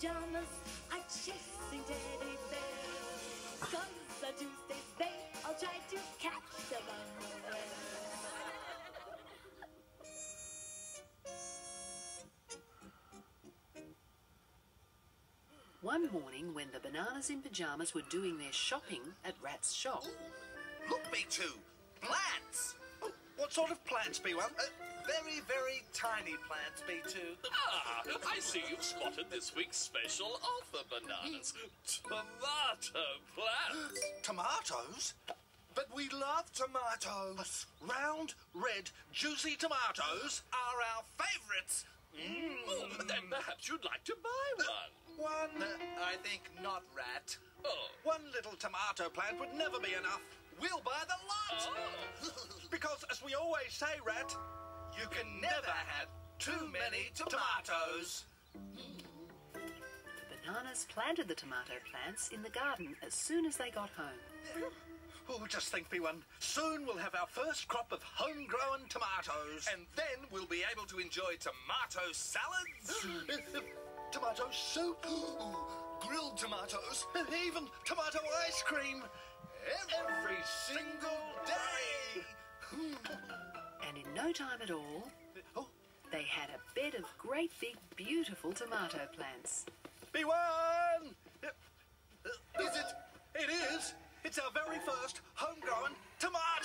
pajamas are chasing teddy bears. 'Cause on Tuesdays they all try to catch them unawares. One morning, when the Bananas in Pyjamas were doing their shopping at Rat's shop... Look, B2! Plants! Oh, what sort of plants, B1? Very, very tiny plants, B2. Ah, I see you've spotted this week's special offer, Bananas. Tomato plants. Tomatoes? But we love tomatoes. Round, red, juicy tomatoes Are our favourites. Oh, then perhaps you'd like to buy one. One, I think not, Rat. Oh. one little tomato plant would never be enough. We'll buy the lot. Oh. Because, as we always say, Rat, You can never have too many tomatoes. The Bananas planted the tomato plants in the garden as soon as they got home. oh, just think, B1, soon we'll have our first crop of homegrown tomatoes. And then we'll be able to enjoy tomato salads, tomato soup, grilled tomatoes, even tomato ice cream. every single day. And in no time at all, Oh, they had a bed of great big beautiful tomato plants. B1! Is it? It is. It's our very first homegrown tomato.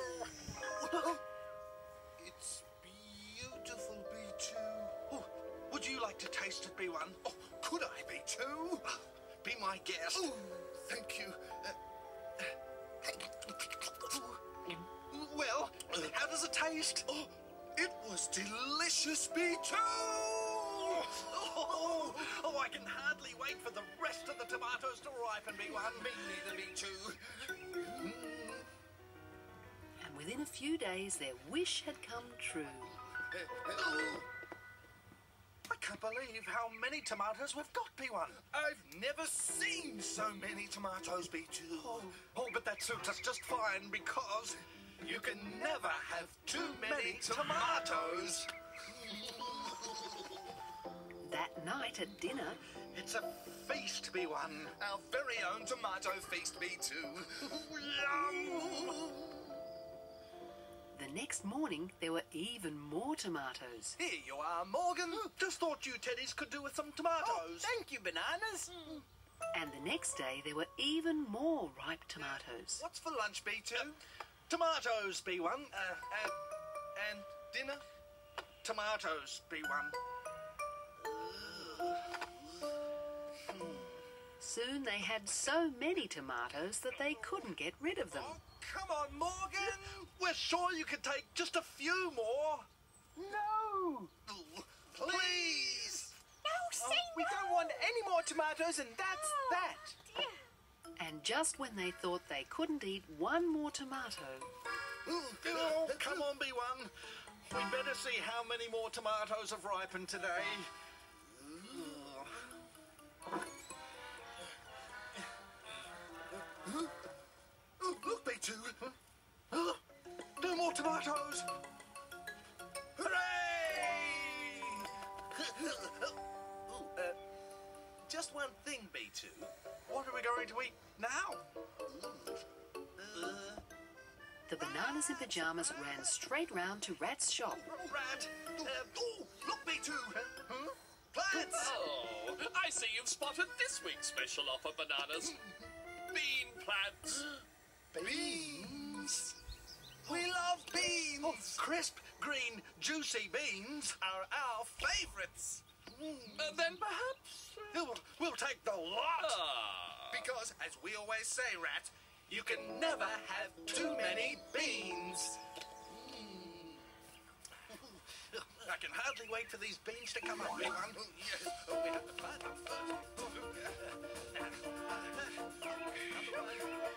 It's beautiful, B2. Oh, would you like to taste it, B1? Oh, could I, B2? Be my guest. Oh, thank you. Well, how does it taste? Oh, it was delicious, B2. Oh, I can hardly wait for the rest of the tomatoes to ripen, B1. Me neither, B2. And within a few days, their wish had come true. I can't believe how many tomatoes we've got, B1. I've never seen so many tomatoes, B2. Oh, but that suits us just fine because you can never have too many tomatoes. That night at dinner, It's a feast, B1. Our very own tomato feast, B2. Yum! the next morning, there were even more tomatoes. Here you are, Morgan. Just thought you teddies could do with some tomatoes. Thank you, Bananas. And the next day, there were even more ripe tomatoes. What's for lunch, B2? Tomatoes, B1. And dinner? Tomatoes, B1. Soon they had so many tomatoes that they couldn't get rid of them. Oh, come on, Morgan. We're sure you could take just a few more. No. Please. No, We don't want any more tomatoes, and that's that. And just when they thought they couldn't eat one more tomato, Oh, come on, B1. We'd better see how many more tomatoes have ripened today. Oh, look, B2. No more tomatoes. Hooray! Just one thing, B2. What are we going to eat now? the Bananas in Pyjamas ran straight round to Rat's shop. Rat. Look, B2. Plants. Oh, I see you've spotted this week's special offer, Bananas. Bean plants. Beans. We love beans. Oh, crisp, green, juicy beans. Are our favourites. Then perhaps... We'll take the lot. Because, as we always say, Rat, you can never have too many beans. I can hardly wait for these beans to come up, B1. We have to plant them first.